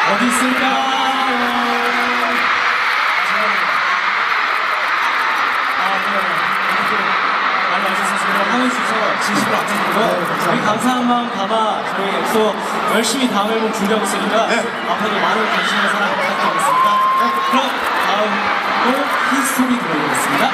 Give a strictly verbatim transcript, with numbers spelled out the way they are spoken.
어디 있을까요? 많이 와주셔서 항해주셔서 진심으로 감사드리고 저희 감사한 마음 담아 저희 엑소 열심히 다음 앨범 준비하고 있으니까 네. 앞으로도 많은 관심과 사랑 부탁드리겠습니다. 그럼 다음으로 히스토리 들어보겠습니다.